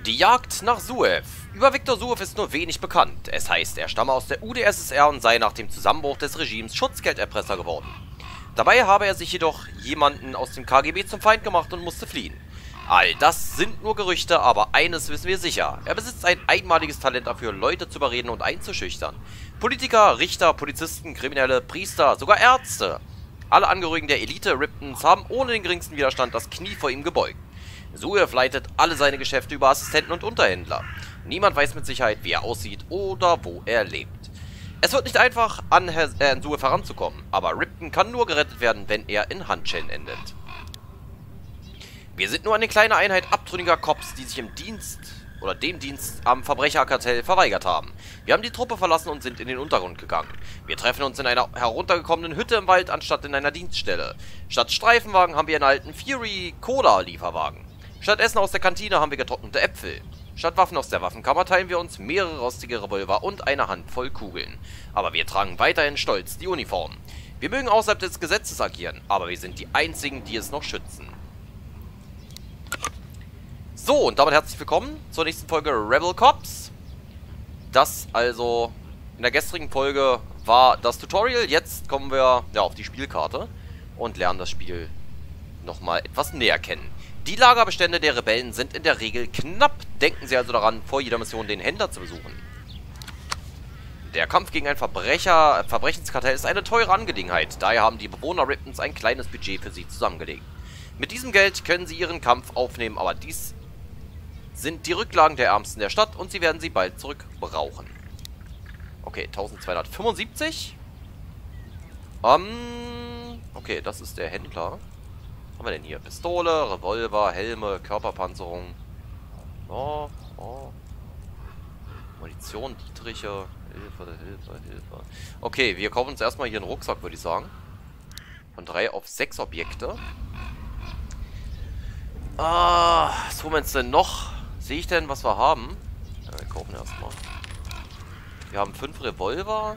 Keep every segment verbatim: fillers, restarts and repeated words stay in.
Die Jagd nach Suev. Über Viktor Suev ist nur wenig bekannt. Es heißt, er stamme aus der U d S S R und sei nach dem Zusammenbruch des Regimes Schutzgelderpresser geworden. Dabei habe er sich jedoch jemanden aus dem K G B zum Feind gemacht und musste fliehen. All das sind nur Gerüchte, aber eines wissen wir sicher. Er besitzt ein einmaliges Talent dafür, Leute zu überreden und einzuschüchtern. Politiker, Richter, Polizisten, Kriminelle, Priester, sogar Ärzte. Alle Angehörigen der Elite Riptons haben ohne den geringsten Widerstand das Knie vor ihm gebeugt. Suev leitet alle seine Geschäfte über Assistenten und Unterhändler. Niemand weiß mit Sicherheit, wie er aussieht oder wo er lebt. Es wird nicht einfach, an Herr äh, Suev heranzukommen, aber Ripton kann nur gerettet werden, wenn er in Handschellen endet. Wir sind nur eine kleine Einheit abtrünniger Cops, die sich im Dienst oder dem Dienst am Verbrecherkartell verweigert haben. Wir haben die Truppe verlassen und sind in den Untergrund gegangen. Wir treffen uns in einer heruntergekommenen Hütte im Wald, anstatt in einer Dienststelle. Statt Streifenwagen haben wir einen alten Fury-Cola-Lieferwagen. Statt Essen aus der Kantine haben wir getrocknete Äpfel. Statt Waffen aus der Waffenkammer teilen wir uns mehrere rostige Revolver und eine Handvoll Kugeln. Aber wir tragen weiterhin stolz die Uniform. Wir mögen außerhalb des Gesetzes agieren, aber wir sind die Einzigen, die es noch schützen. So, und damit herzlich willkommen zur nächsten Folge Rebel Cops. Das also in der gestrigen Folge war das Tutorial. Jetzt kommen wir ja auf die Spielkarte und lernen das Spiel nochmal etwas näher kennen. Die Lagerbestände der Rebellen sind in der Regel knapp. Denken Sie also daran, vor jeder Mission den Händler zu besuchen. Der Kampf gegen ein Verbrecher, Verbrechenskartell ist eine teure Angelegenheit. Daher haben die Bewohner Riptons ein kleines Budget für sie zusammengelegt. Mit diesem Geld können sie ihren Kampf aufnehmen, aber dies sind die Rücklagen der Ärmsten der Stadt und sie werden sie bald zurück brauchen. Okay, eintausendzweihundertfünfundsiebzig. Ähm, okay, das ist der Händler. Was haben wir denn hier? Pistole, Revolver, Helme, Körperpanzerung. Oh, oh. Munition, Dietriche. Hilfe, Hilfe, Hilfe. Okay, wir kaufen uns erstmal hier einen Rucksack, würde ich sagen. Von drei auf sechs Objekte. Ah, was holen wir uns denn noch? Sehe ich denn, was wir haben? Ja, wir kaufen erstmal. Wir haben fünf Revolver.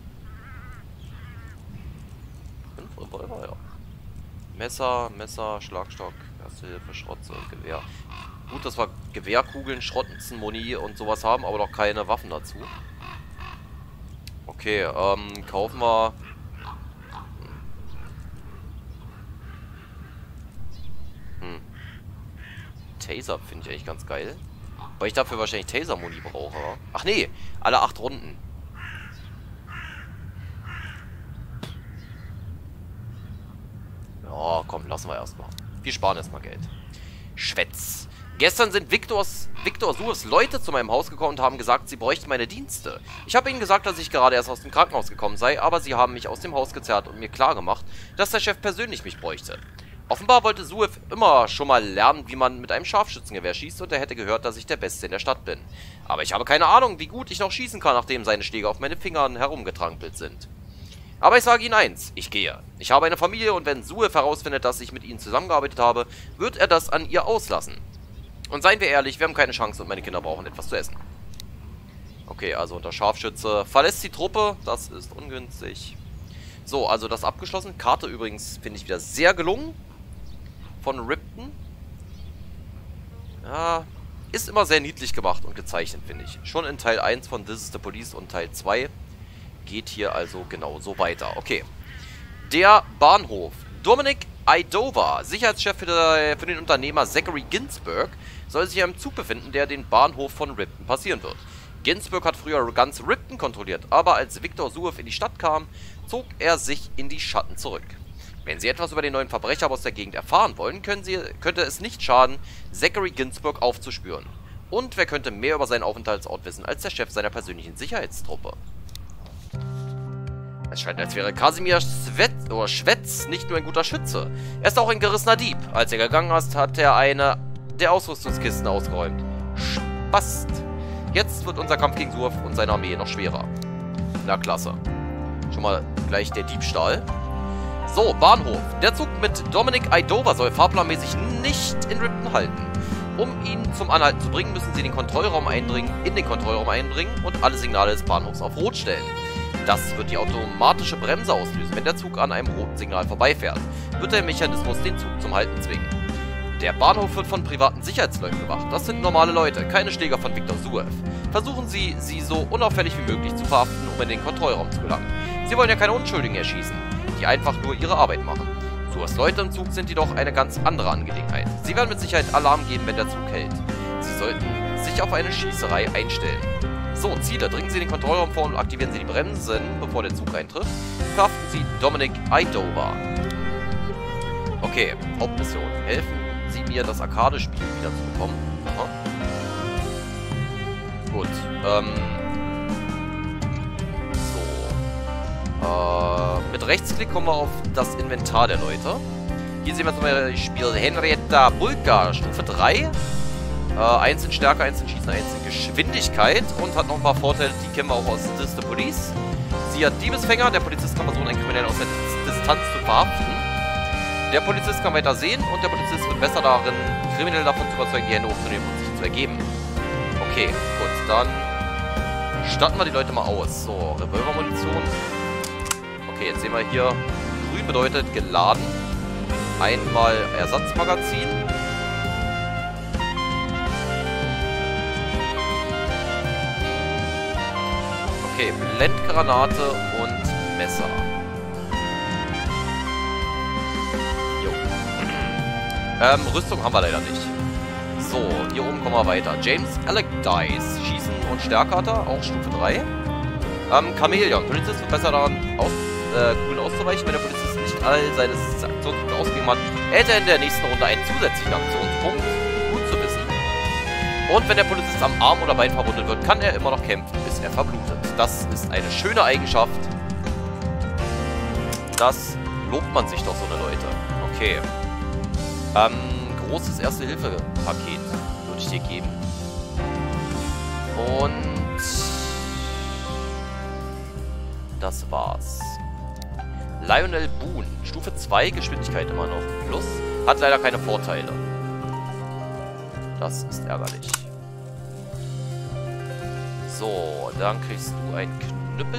Fünf Revolver, ja. Messer, Messer, Schlagstock, Erste Hilfe, Schrotze und Gewehr. Gut, dass wir Gewehrkugeln, Schrotzen, Muni und sowas haben, aber noch keine Waffen dazu. Okay, ähm, kaufen wir... Hm. Taser finde ich eigentlich ganz geil. Weil ich dafür wahrscheinlich Taser-Muni brauche. Ach nee, alle acht Runden. Ja, komm, lassen wir erstmal. Wir sparen erstmal Geld. Schwätz. Gestern sind Viktors, Viktor Suevs Leute zu meinem Haus gekommen und haben gesagt, sie bräuchten meine Dienste. Ich habe ihnen gesagt, dass ich gerade erst aus dem Krankenhaus gekommen sei, aber sie haben mich aus dem Haus gezerrt und mir klargemacht, dass der Chef persönlich mich bräuchte. Offenbar wollte Suev immer schon mal lernen, wie man mit einem Scharfschützengewehr schießt und er hätte gehört, dass ich der Beste in der Stadt bin. Aber ich habe keine Ahnung, wie gut ich noch schießen kann, nachdem seine Schläge auf meine Fingern herumgetrampelt sind. Aber ich sage Ihnen eins, ich gehe. Ich habe eine Familie und wenn Suev herausfindet, dass ich mit Ihnen zusammengearbeitet habe, wird er das an ihr auslassen. Und seien wir ehrlich, wir haben keine Chance und meine Kinder brauchen etwas zu essen. Okay, also unter Scharfschütze verlässt die Truppe, das ist ungünstig. So, also das abgeschlossen. Karte übrigens finde ich wieder sehr gelungen. Von Ripton. Ja, ist immer sehr niedlich gemacht und gezeichnet, finde ich. Schon in Teil eins von This is the Police und Teil zwei geht hier also genauso weiter. Okay. Der Bahnhof. Dominic Idova, Sicherheitschef für, der, für den Unternehmer Zachary Ginsburg, soll sich im Zug befinden, der den Bahnhof von Ripton passieren wird. Ginsburg hat früher ganz Ripton kontrolliert, aber als Viktor Suev in die Stadt kam, zog er sich in die Schatten zurück. Wenn Sie etwas über den neuen Verbrecher aus der Gegend erfahren wollen, können Sie, könnte es nicht schaden, Zachary Ginsburg aufzuspüren. Und wer könnte mehr über seinen Aufenthaltsort wissen als der Chef seiner persönlichen Sicherheitstruppe? Es scheint, als wäre Kasimir Schwetz, oder Schwetz nicht nur ein guter Schütze. Er ist auch ein gerissener Dieb. Als er gegangen ist, hat er eine der Ausrüstungskisten ausgeräumt. Spast. Jetzt wird unser Kampf gegen Suev und seine Armee noch schwerer. Na klasse. Schon mal gleich der Diebstahl. So, Bahnhof. Der Zug mit Dominic Idova soll fahrplanmäßig nicht in Ripton halten. Um ihn zum Anhalten zu bringen, müssen Sie den Kontrollraum eindringen, in den Kontrollraum eindringen und alle Signale des Bahnhofs auf Rot stellen. Das wird die automatische Bremse auslösen, wenn der Zug an einem roten Signal vorbeifährt. Wird der Mechanismus den Zug zum Halten zwingen. Der Bahnhof wird von privaten Sicherheitsleuten bewacht. Das sind normale Leute, keine Schläger von Viktor Suev. Versuchen Sie, sie so unauffällig wie möglich zu verhaften, um in den Kontrollraum zu gelangen. Sie wollen ja keine Unschuldigen erschießen, die einfach nur ihre Arbeit machen. Suevs Leute im Zug sind jedoch eine ganz andere Angelegenheit. Sie werden mit Sicherheit Alarm geben, wenn der Zug hält. Sie sollten sich auf eine Schießerei einstellen. So, Ziele. Dringen Sie den Kontrollraum vor und aktivieren Sie die Bremsen, bevor der Zug eintrifft. Verhaften Sie Dominic Idova. Okay, Hauptmission. Helfen Sie mir, das Arcade-Spiel wieder zu bekommen. Aha. Gut, ähm... so. Äh, mit Rechtsklick kommen wir auf das Inventar der Leute. Hier sehen wir zum Beispiel Henrietta Bulka, Stufe drei. Äh, einzeln Stärke, einzeln Schießen, einzeln Geschwindigkeit und hat noch ein paar Vorteile, die kennen wir auch aus This the Police. Sie hat Diebesfänger, der Polizist kann versuchen, einen Kriminellen aus der Distanz zu verhaften. Der Polizist kann weiter sehen und der Polizist wird besser darin, Kriminelle davon zu überzeugen, die Hände hochzunehmen und sich zu ergeben. Okay, gut, dann starten wir die Leute mal aus. So, Revolvermunition. Okay, jetzt sehen wir hier, grün bedeutet geladen. Einmal Ersatzmagazin. Okay, Blendgranate und Messer. Jo. ähm, Rüstung haben wir leider nicht. So, hier oben kommen wir weiter. James Allardyce, Schießen und Stärke hat er, auch Stufe drei. Ähm, Chamäleon, Polizist wird besser daran, aus, äh, Kugeln auszuweichen, wenn der Polizist nicht all seine Aktionspunkte ausgegeben hat. Erhält er in der nächsten Runde einen zusätzlichen Aktionspunkt. Gut zu wissen. Und wenn der Polizist am Arm oder Bein verwundet wird, kann er immer noch kämpfen, bis er verblutet. Das ist eine schöne Eigenschaft. Das lobt man sich doch, so eine Leute. Okay. Ähm, großes Erste-Hilfe-Paket würde ich dir geben. Und das war's. Lionel Boone, Stufe zwei, Geschwindigkeit immer noch plus. Hat leider keine Vorteile. Das ist ärgerlich. So, dann kriegst du einen Knüppel.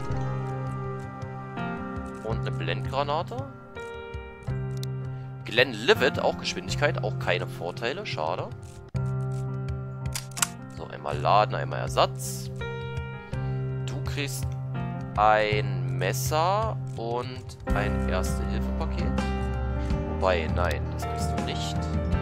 Und eine Blendgranate. Glenn Livet, auch Geschwindigkeit, auch keine Vorteile, schade. So, einmal laden, einmal Ersatz. Du kriegst ein Messer und ein Erste-Hilfe-Paket. Wobei, nein, das kriegst du nicht.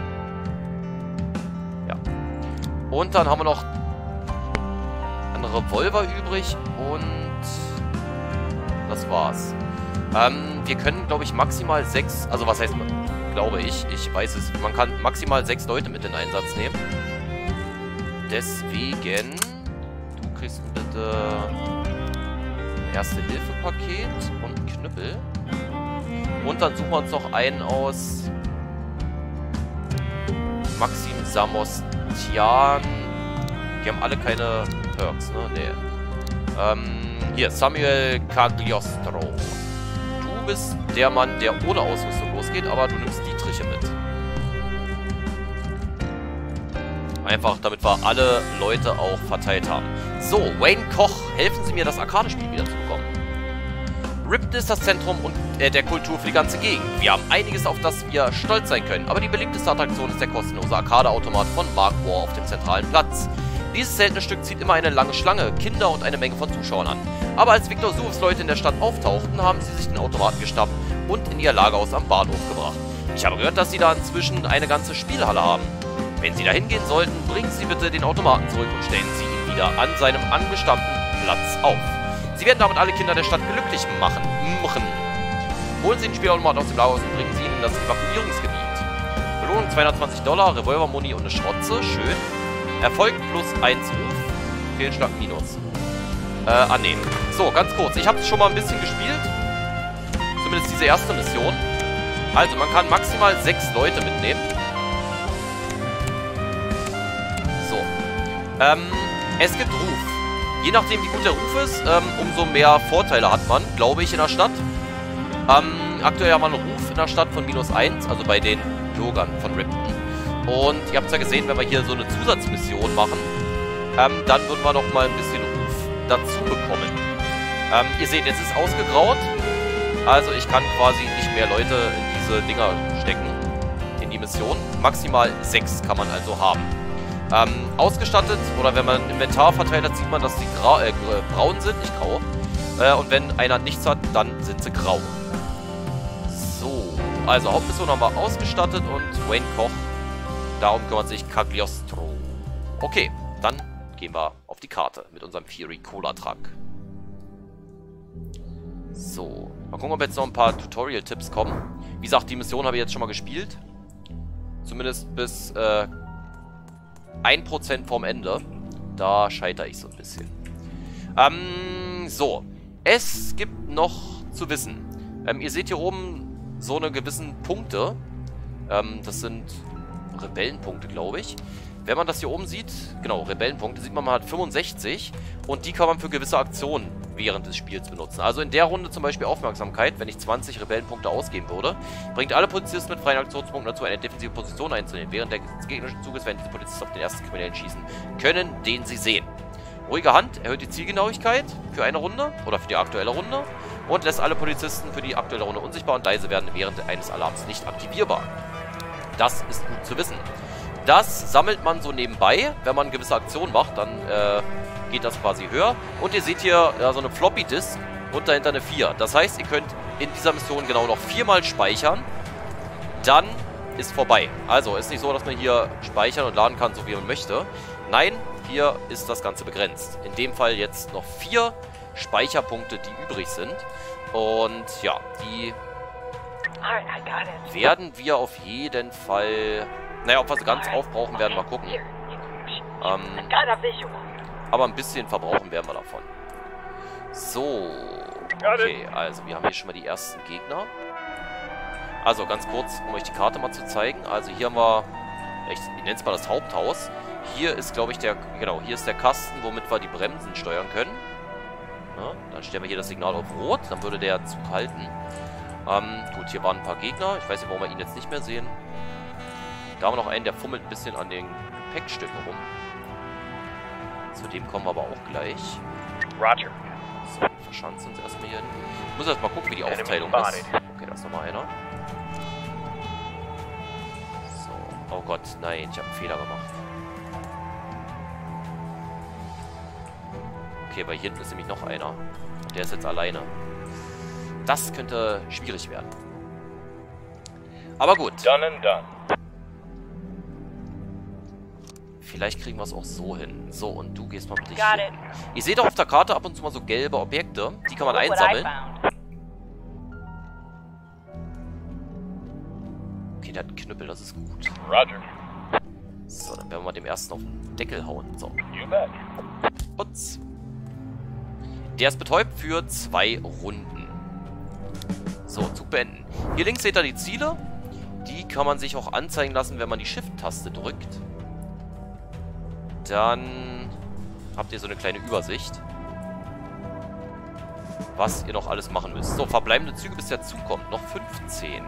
Ja. Und dann haben wir noch einen Revolver übrig und das war's. Ähm, wir können, glaube ich, maximal sechs, also was heißt, glaube ich, ich weiß es, man kann maximal sechs Leute mit in Einsatz nehmen. Deswegen, du kriegst bitte Erste-Hilfe-Paket und Knüppel. Und dann suchen wir uns noch einen aus Maxim Samostian. Die haben alle keine Perks, ne? Nee. Ähm, hier, Samuel Cagliostro. Du bist der Mann, der ohne Ausrüstung losgeht, aber du nimmst Dietriche mit. Einfach, damit wir alle Leute auch verteilt haben. So, Wayne Koch, helfen Sie mir, das Arcade-Spiel wieder zu bekommen. Ripton ist das Zentrum und, äh, der Kultur für die ganze Gegend. Wir haben einiges, auf das wir stolz sein können, aber die beliebteste Attraktion ist der kostenlose Arcade-Automat von Mark War auf dem zentralen Platz. Dieses seltene Stück zieht immer eine lange Schlange, Kinder und eine Menge von Zuschauern an. Aber als Viktor Suevs Leute in der Stadt auftauchten, haben sie sich den Automaten geschnappt und in ihr Lagerhaus am Bahnhof gebracht. Ich habe gehört, dass sie da inzwischen eine ganze Spielhalle haben. Wenn Sie da hingehen sollten, bringen Sie bitte den Automaten zurück und stellen Sie ihn wieder an seinem angestammten Platz auf. Sie werden damit alle Kinder der Stadt glücklich machen. Machen. Holen Sie den Spielautomaten aus dem Lagerhaus und bringen Sie ihn in das Evakuierungsgebiet. Belohnung zweihundertzwanzig Dollar, Revolver-Muni und eine Schrotze. Schön. Erfolg plus eins Ruf. Fehlschlag minus. Äh, annehmen. So, ganz kurz. Ich habe es schon mal ein bisschen gespielt. Zumindest diese erste Mission. Also, man kann maximal sechs Leute mitnehmen. So. Ähm, es gibt Ruf. Je nachdem, wie gut der Ruf ist, ähm, umso mehr Vorteile hat man, glaube ich, in der Stadt. Ähm, aktuell haben wir einen Ruf in der Stadt von minus eins, also bei den Bürgern von Ripton. Und ihr habt es ja gesehen, wenn wir hier so eine Zusatzmission machen, ähm, dann würden wir noch mal ein bisschen Ruf dazu bekommen. Ähm, ihr seht, jetzt ist ausgegraut. Also ich kann quasi nicht mehr Leute in diese Dinger stecken. In die Mission. Maximal sechs kann man also haben. Ähm, ausgestattet, oder wenn man Inventar verteilt hat, sieht man, dass die gra äh, braun sind, nicht grau. Äh, und wenn einer nichts hat, dann sind sie grau. So, also Hauptmission haben wir ausgestattet und Wayne Koch, darum kümmert sich Cagliostro. Okay, dann gehen wir auf die Karte mit unserem Fury Cola Truck. So, mal gucken, ob jetzt noch ein paar Tutorial-Tipps kommen. Wie gesagt, die Mission habe ich jetzt schon mal gespielt. Zumindest bis äh, ein Prozent vorm Ende. Da scheitere ich so ein bisschen. Ähm, so. Es gibt noch zu wissen. Ähm, ihr seht hier oben so eine gewissen Punkte. Ähm, das sind Rebellenpunkte, glaube ich. Wenn man das hier oben sieht, genau, Rebellenpunkte, sieht man, man hat fünfundsechzig. Und die kann man für gewisse Aktionen während des Spiels benutzen. Also in der Runde zum Beispiel Aufmerksamkeit, wenn ich zwanzig Rebellenpunkte ausgeben würde, bringt alle Polizisten mit freien Aktionspunkten dazu, eine defensive Position einzunehmen. Während des gegnerischen Zuges werden diese Polizisten auf den ersten Kriminellen schießen können, den sie sehen. Ruhige Hand erhöht die Zielgenauigkeit für eine Runde oder für die aktuelle Runde und lässt alle Polizisten für die aktuelle Runde unsichtbar und leise werden während eines Alarms nicht aktivierbar. Das ist gut zu wissen. Das sammelt man so nebenbei. Wenn man gewisse Aktionen macht, dann äh, geht das quasi höher. Und ihr seht hier ja, so eine Floppy Disk und dahinter eine vier. Das heißt, ihr könnt in dieser Mission genau noch viermal speichern. Dann ist vorbei. Also ist nicht so, dass man hier speichern und laden kann, so wie man möchte. Nein, hier ist das Ganze begrenzt. In dem Fall jetzt noch vier Speicherpunkte, die übrig sind. Und ja, die werden wir auf jeden Fall... Naja, ob wir sie ganz aufbrauchen werden, mal gucken. Ähm, aber ein bisschen verbrauchen werden wir davon. So. Okay, also wir haben hier schon mal die ersten Gegner. Also ganz kurz, um euch die Karte mal zu zeigen. Also hier haben wir, ich, ich nenne es mal das Haupthaus. Hier ist, glaube ich, der, genau, hier ist der Kasten, womit wir die Bremsen steuern können. Ja, dann stellen wir hier das Signal auf Rot, dann würde der Zug halten. Ähm, gut, hier waren ein paar Gegner. Ich weiß nicht, warum wir ihn jetzt nicht mehr sehen. Da haben wir noch einen, der fummelt ein bisschen an den Gepäckstücken rum. Zu dem kommen wir aber auch gleich. Roger. So, wir verschanzen uns erstmal hier hin. Ich muss erst mal gucken, wie die Aufteilung ist. Okay, da ist nochmal einer. So, oh Gott, nein, ich habe einen Fehler gemacht. Okay, weil hier hinten ist nämlich noch einer. Und der ist jetzt alleine. Das könnte schwierig werden. Aber gut. Done and done. Vielleicht kriegen wir es auch so hin. So, und du gehst mal bitte hier. Ihr seht auch auf der Karte ab und zu mal so gelbe Objekte. Die kann man einsammeln. Okay, der hat einen Knüppel, das ist gut. Roger. So, dann werden wir mal dem ersten auf den Deckel hauen. So. Putz. Der ist betäubt für zwei Runden. So, Zug beenden. Hier links seht ihr die Ziele. Die kann man sich auch anzeigen lassen, wenn man die Shift-Taste drückt. Dann habt ihr so eine kleine Übersicht, was ihr noch alles machen müsst. So, verbleibende Züge, bis der Zug kommt. Noch fünfzehn.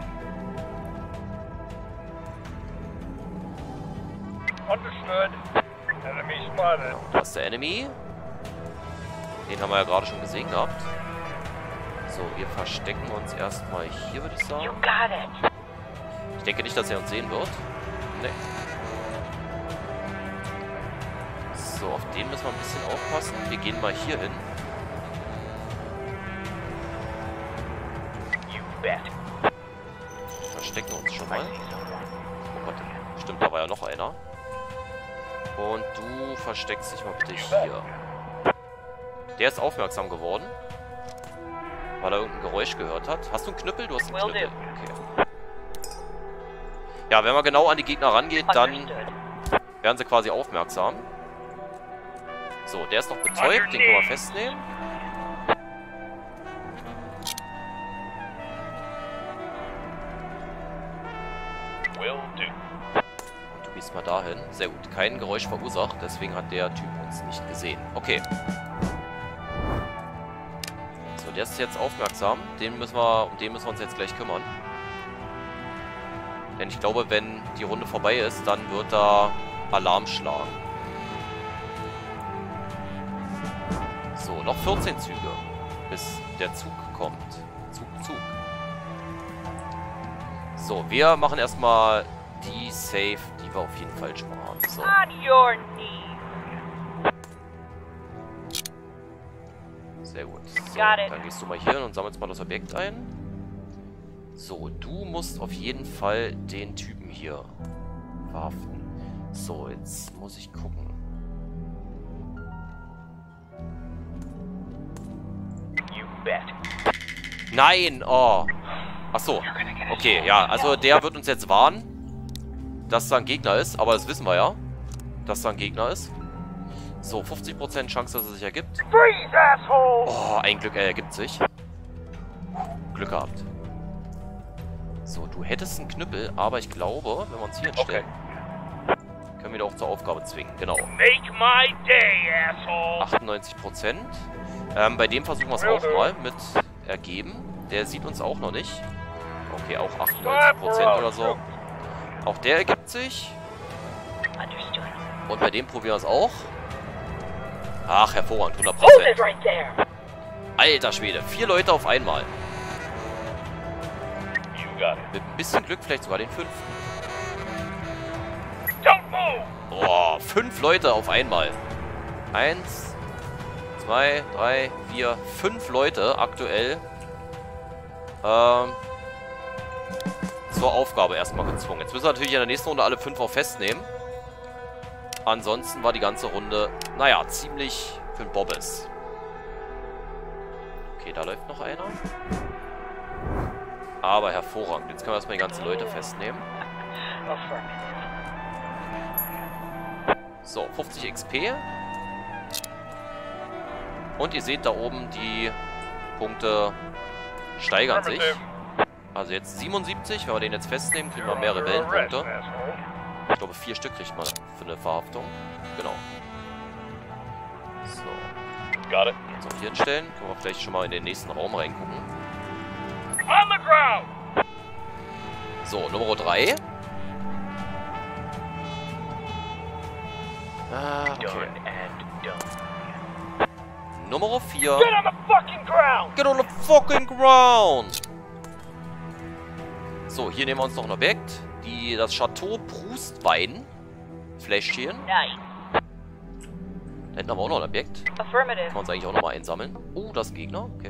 Understood. Enemy spotted. Da ist der Enemy. Den haben wir ja gerade schon gesehen gehabt. So, wir verstecken uns erstmal hier, würde ich sagen. Ich denke nicht, dass er uns sehen wird. Nee. So, auf den müssen wir ein bisschen aufpassen. Wir gehen mal hier hin. Verstecken uns schon mal. Oh Gott, stimmt, da war ja noch einer. Und du versteckst dich mal bitte hier. Der ist aufmerksam geworden, weil er irgendein Geräusch gehört hat. Hast du einen Knüppel? Du hast einen Knüppel. Okay. Ja, wenn man genau an die Gegner rangeht, dann werden sie quasi aufmerksam. So, der ist noch betäubt, den können wir festnehmen. Und du gehst mal dahin. Sehr gut, kein Geräusch verursacht, deswegen hat der Typ uns nicht gesehen. Okay. So, der ist jetzt aufmerksam. Den müssen wir, um den müssen wir uns jetzt gleich kümmern. Denn ich glaube, wenn die Runde vorbei ist, dann wird da Alarm schlagen. So, noch vierzehn Züge, bis der Zug kommt. Zug, Zug. So, wir machen erstmal die safe, die wir auf jeden Fall sparen. So. On your knees. Sehr gut. So, Got it. dann gehst du mal hier hin und sammelst mal das Objekt ein. So, du musst auf jeden Fall den Typen hier verhaften. So, jetzt muss ich gucken. You bet. Nein! Oh! Achso. Okay, ja, also der wird uns jetzt warnen, dass da ein Gegner ist. Aber das wissen wir ja, dass da ein Gegner ist. So, fünfzig Prozent Chance, dass er sich ergibt. Freeze, asshole! Oh, ein Glück, er ergibt sich. Glück gehabt. So, du hättest einen Knüppel, aber ich glaube, wenn wir uns hier hinstellen, okay, können wir ihn auch zur Aufgabe zwingen. Genau. Make my day, asshole! achtundneunzig Prozent. Ähm, bei dem versuchen wir es auch mal mit ergeben. Der sieht uns auch noch nicht. Okay, auch achtundneunzig Prozent oder so. Auch der ergibt sich. Und bei dem probieren wir es auch. Ach, hervorragend, hundert Prozent. Alter Schwede, vier Leute auf einmal. You got it. Mit ein bisschen Glück vielleicht sogar den fünften. Don't move! Boah, fünf Leute auf einmal. Eins, zwei, drei, vier, fünf Leute aktuell ähm, zur Aufgabe erstmal gezwungen. Jetzt müssen wir natürlich in der nächsten Runde alle fünf auch festnehmen. Ansonsten war die ganze Runde, naja, ziemlich für den Bobbes. Okay, da läuft noch einer. Aber hervorragend. Jetzt können wir erstmal die ganzen Leute festnehmen. So, fünfzig X P. Und ihr seht da oben, die Punkte steigern sich. Also jetzt siebenundsiebzig. Wenn wir den jetzt festnehmen, kriegen wir mehr Rebellenpunkte. Ich glaube, vier Stück kriegt man für eine Verhaftung. Genau. So. Got it. Jetzt auf hier hinstellen. Können wir vielleicht schon mal in den nächsten Raum reingucken. On the ground! So, Nummer drei. Ah, okay. Done and done. Nummer vier. Get on the fucking ground! Get on the fucking ground! So, hier nehmen wir uns noch ein Objekt. Die, das Chateau Prustwein. Fläschchen. Nice. Da hinten haben wir auch noch ein Objekt. Affirmative. Kann man uns eigentlich auch nochmal einsammeln. Oh, das ist ein Gegner. Okay.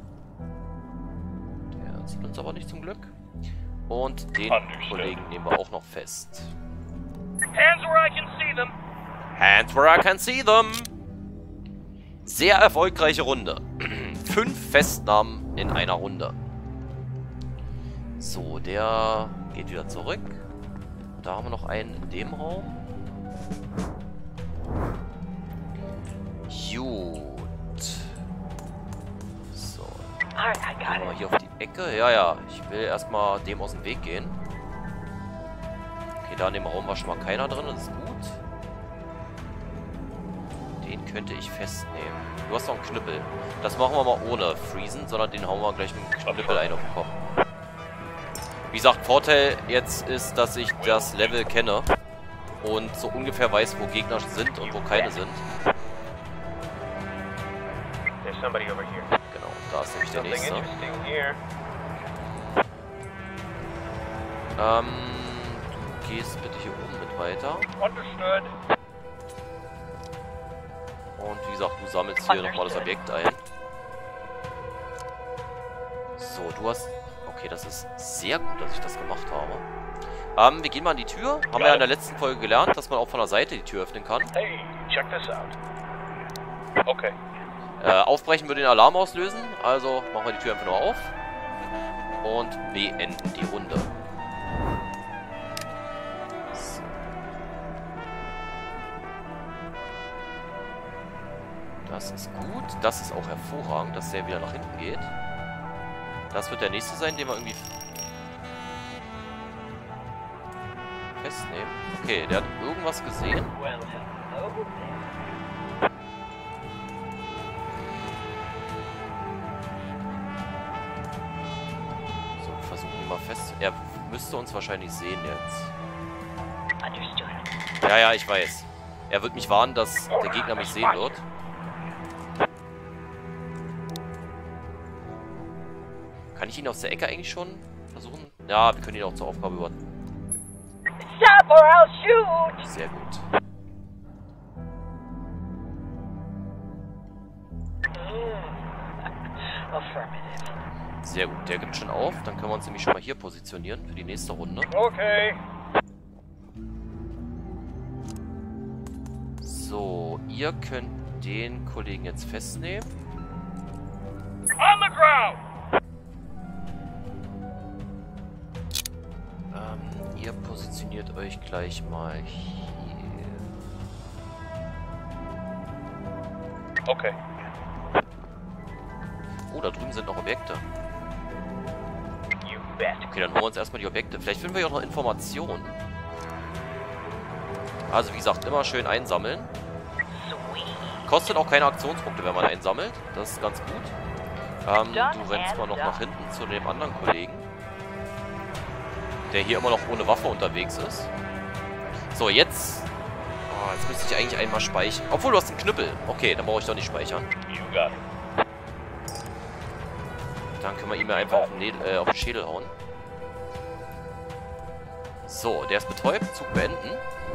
Der sieht uns aber nicht zum Glück. Und den Understood. Kollegen nehmen wir auch noch fest. Hands where I can see them! Hands where I can see them! Sehr erfolgreiche Runde. Fünf Festnahmen in einer Runde. So, der geht wieder zurück. Da haben wir noch einen in dem Raum. Gut. So. Alright, I Gehen got wir it. hier auf die Ecke. Ja, ja. Ich will erstmal dem aus dem Weg gehen. Okay, da in dem Raum war schon mal keiner drin. Das ist gut. Den könnte ich festnehmen. Du hast noch einen Knüppel. Das machen wir mal ohne Freezen, sondern den hauen wir gleich mit dem Knüppel ein auf den Kopf. Wie gesagt, Vorteil jetzt ist, dass ich das Level kenne und so ungefähr weiß, wo Gegner sind und wo keine sind. There's somebody over here. Genau, da ist nämlich der Something nächste. interesting here. Ähm, du gehst bitte hier oben mit weiter. Understood. Und wie gesagt, du sammelst hier nochmal das Objekt ein. So, du hast... Okay, das ist sehr gut, dass ich das gemacht habe. Ähm, wir gehen mal an die Tür. Haben wir ja in der letzten Folge gelernt, dass man auch von der Seite die Tür öffnen kann. Hey, check this out. Okay. Äh, aufbrechen würde den Alarm auslösen. Also machen wir die Tür einfach nur auf. Und beenden die Runde. So. Das ist gut. Das ist auch hervorragend, dass der wieder nach hinten geht. Das wird der nächste sein, den wir irgendwie festnehmen. Okay, der hat irgendwas gesehen. Well, hello there. So, wir versuchen ihn mal fest. Er müsste uns wahrscheinlich sehen jetzt. Understood. Ja, ja, ich weiß. Er wird mich warnen, dass der Gegner mich sehen wird. Kann ich ihn aus der Ecke eigentlich schon versuchen? Ja, wir können ihn auch zur Aufgabe über... stop or I'll shoot! Sehr gut. Affirmative. Sehr gut, der gibt schon auf. Dann können wir uns nämlich schon mal hier positionieren für die nächste Runde. Okay. So, ihr könnt den Kollegen jetzt festnehmen. On the ground! Ähm, ihr positioniert euch gleich mal hier. Okay. Oh, da drüben sind noch Objekte. You bet. Okay, dann holen wir uns erstmal die Objekte. Vielleicht finden wir ja auch noch Informationen. Also wie gesagt, immer schön einsammeln. Kostet auch keine Aktionspunkte, wenn man einsammelt. Das ist ganz gut. Ähm, du rennst mal noch nach hinten zu dem anderen Kollegen. Der hier immer noch ohne Waffe unterwegs ist. So, jetzt... Oh, jetzt müsste ich eigentlich einmal speichern. Obwohl, du hast einen Knüppel. Okay, dann brauche ich doch nicht speichern. You got it. Dann können wir ihm ja einfach auf den, Nä äh, auf den Schädel hauen. So, der ist betäubt. Zug beenden.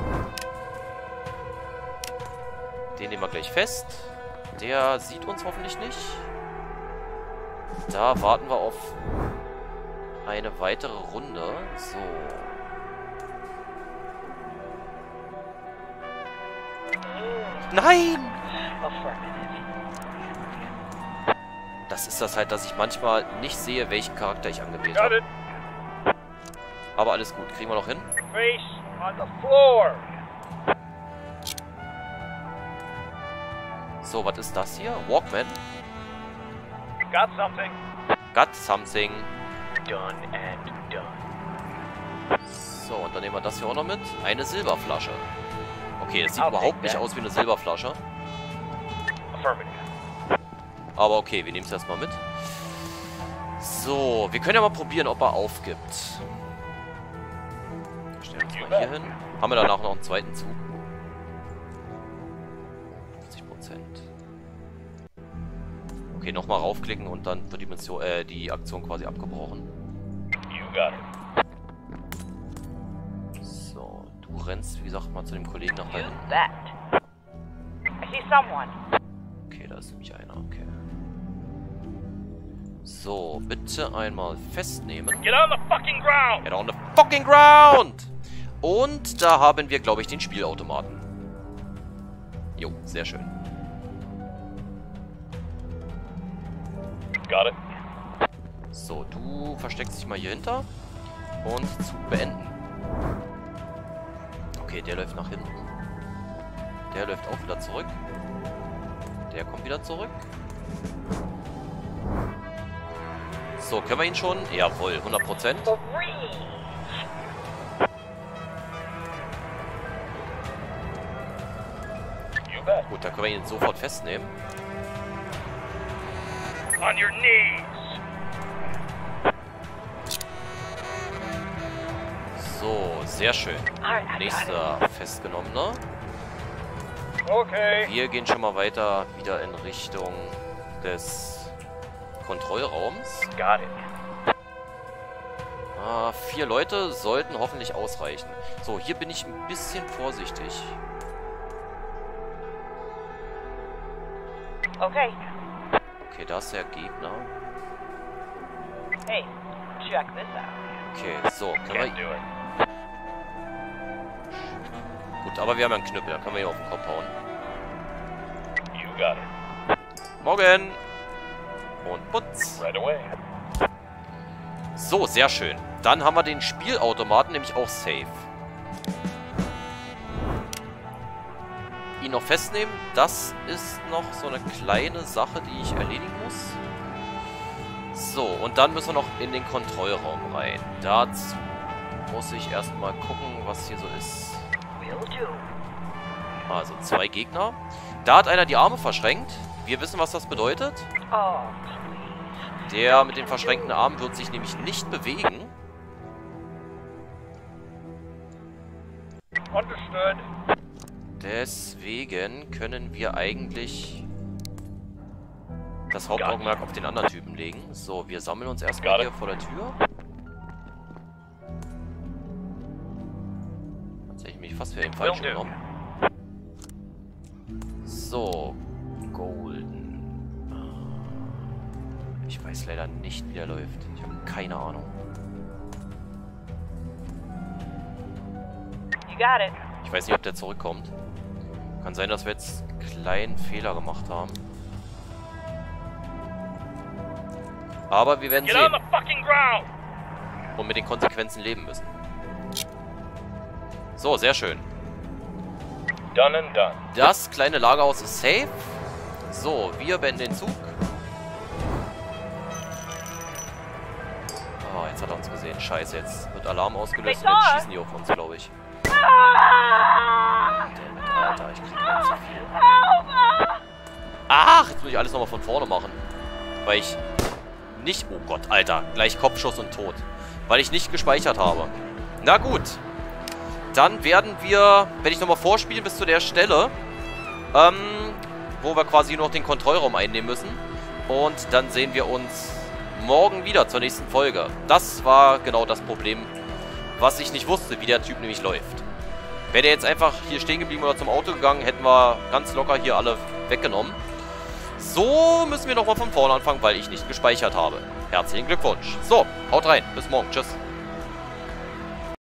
Den nehmen wir gleich fest. Der sieht uns hoffentlich nicht. Da warten wir auf eine weitere Runde. So. Nein! Das ist das halt, dass ich manchmal nicht sehe, welchen Charakter ich angewählt Got habe. it. Aber alles gut. Kriegen wir noch hin? Face on the floor. So, was ist das hier? Walkman? Got something. Got something. Done and done. So, und dann nehmen wir das hier auch noch mit. Eine Silberflasche. Okay, das sieht I'll überhaupt take nicht that. aus wie eine Silberflasche. Affirmative. Aber okay, wir nehmen es erstmal mit. So, wir können ja mal probieren, ob er aufgibt. Stellen wir uns mal hier hin. Haben wir danach noch einen zweiten Zug. fünfzig Prozent. Okay, nochmal raufklicken und dann wird die, Mission, äh, die Aktion quasi abgebrochen. You got it. So, du rennst, wie gesagt, mal zu dem Kollegen nach da You hinten. bet. I see someone. Okay, da ist nämlich einer, okay. So, bitte einmal festnehmen. Get on the fucking ground. Get on the fucking ground! Und da haben wir, glaube ich, den Spielautomaten. Jo, sehr schön. Got it. So, du versteckst dich mal hier hinter. Und Zug beenden. Okay, der läuft nach hinten. Der läuft auch wieder zurück. Der kommt wieder zurück. So, können wir ihn schon? Jawohl, hundert Prozent. You bet. Gut, dann können wir ihn sofort festnehmen. On your knees. So, sehr schön. Alright, I got it. Nächster Festgenommener. Okay. Wir gehen schon mal weiter wieder in Richtung des Kontrollraums. Got it. Ah, vier Leute sollten hoffentlich ausreichen. So, hier bin ich ein bisschen vorsichtig. Okay. Okay, da ist der Gegner. Hey, check this out. Okay, so, können Can't wir... do it. Gut, aber wir haben ja einen Knüppel, da können wir hier auf den Kopf hauen. You got it. Morgen! Und putz! Right away. So, sehr schön. Dann haben wir den Spielautomaten nämlich auch safe. Ihn noch festnehmen. Das ist noch so eine kleine Sache, die ich erledigen muss. So, und dann müssen wir noch in den Kontrollraum rein. Dazu muss ich erstmal gucken, was hier so ist. Will do. Also, zwei Gegner. Da hat einer die Arme verschränkt. Wir wissen, was das bedeutet. Oh, please. Der mit den verschränkten Armen wird sich nämlich nicht bewegen. Understood. Deswegen können wir eigentlich das Hauptaugenmerk auf den anderen Typen legen. So, wir sammeln uns erstmal hier vor der Tür. Was wir eben falsch genommen. So. Golden. Ich weiß leider nicht, wie der läuft. Ich habe keine Ahnung. You got it. Ich weiß nicht, ob der zurückkommt. Kann sein, dass wir jetzt einen kleinen Fehler gemacht haben. Aber wir werden Get on sehen. the fucking ground! Und mit den Konsequenzen leben müssen. So, sehr schön. Done and done. Das kleine Lagerhaus ist safe. So, wir beenden den Zug. Oh, jetzt hat er uns gesehen. Scheiße, jetzt wird Alarm ausgelöst und jetzt schießen die auf uns, glaube ich. Dammit, Alter, ich krieg gar nicht so viel. Ach, jetzt muss ich alles nochmal von vorne machen. Weil ich nicht... Oh Gott, Alter, gleich Kopfschuss und tot. Weil ich nicht gespeichert habe. Na gut. Dann werden wir, werde ich nochmal vorspielen bis zu der Stelle, ähm, wo wir quasi nur noch den Kontrollraum einnehmen müssen. Und dann sehen wir uns morgen wieder zur nächsten Folge. Das war genau das Problem, was ich nicht wusste, wie der Typ nämlich läuft. Wäre der jetzt einfach hier stehen geblieben oder zum Auto gegangen, hätten wir ganz locker hier alle weggenommen. So müssen wir nochmal von vorne anfangen, weil ich nicht gespeichert habe. Herzlichen Glückwunsch. So, haut rein. Bis morgen. Tschüss.